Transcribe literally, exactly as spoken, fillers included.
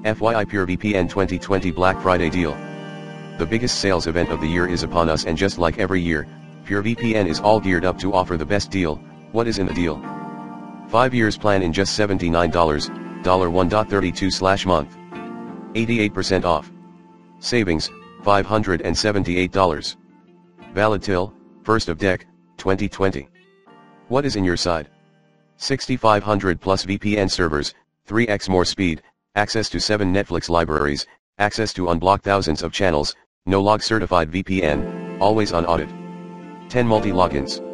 F Y I PureVPN twenty twenty Black Friday deal. The biggest sales event of the year is upon us, and just like every year, PureVPN is all geared up to offer the best deal. What is in the deal? five years plan in just seventy-nine dollars, one thirty-two slash month. eighty-eight percent off. Savings, five hundred seventy-eight dollars. Valid till, first of Dec, twenty twenty. What is in your side? sixty-five hundred plus V P N servers, three x more speed, access to seven Netflix libraries, access to unblock thousands of channels, no log certified V P N, always on audit. ten multi-logins.